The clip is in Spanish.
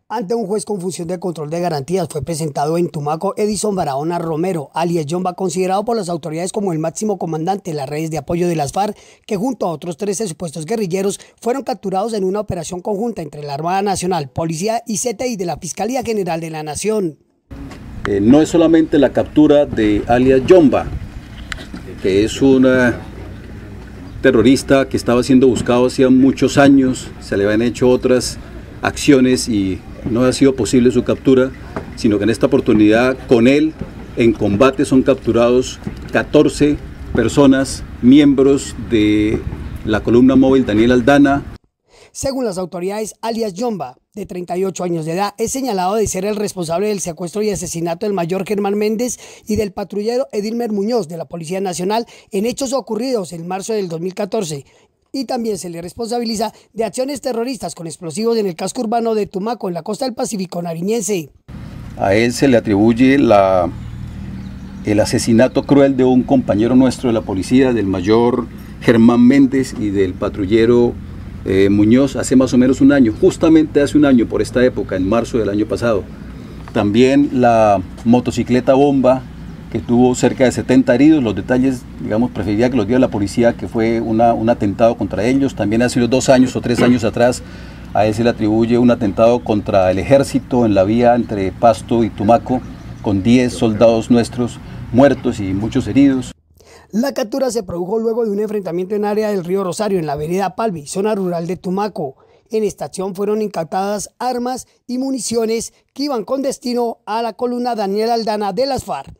Ante un juez con función de control de garantías fue presentado en Tumaco Edison Barahona Romero, alias Yomba, considerado por las autoridades como el máximo comandante de las redes de apoyo de las FARC, que junto a otros 13 supuestos guerrilleros fueron capturados en una operación conjunta entre la Armada Nacional, Policía y CTI de la Fiscalía General de la Nación. No es solamente la captura de alias Yomba, que es un terrorista que estaba siendo buscado hacía muchos años, se le habían hecho otras acciones y no ha sido posible su captura, sino que en esta oportunidad con él en combate son capturados 14 personas, miembros de la columna móvil Daniel Aldana. Según las autoridades, alias Yomba, de 38 años de edad, es señalado de ser el responsable del secuestro y asesinato del mayor Germán Méndez y del patrullero Edilmer Muñoz de la Policía Nacional en hechos ocurridos en marzo del 2014. Y también se le responsabiliza de acciones terroristas con explosivos en el casco urbano de Tumaco, en la costa del Pacífico nariñense. A él se le atribuye el asesinato cruel de un compañero nuestro de la policía, del mayor Germán Méndez y del patrullero Muñoz, hace más o menos un año, justamente hace un año por esta época, en marzo del año pasado. También la motocicleta bomba, que tuvo cerca de 70 heridos. Los detalles, digamos, preferiría que los diga la policía, que fue un atentado contra ellos. También hace 2 años o 3 años atrás, a él se le atribuye un atentado contra el ejército en la vía entre Pasto y Tumaco, con 10 soldados nuestros muertos y muchos heridos. La captura se produjo luego de un enfrentamiento en área del río Rosario, en la vereda Palvi, zona rural de Tumaco. En esta acción fueron incautadas armas y municiones que iban con destino a la columna Daniel Aldana de las FARC.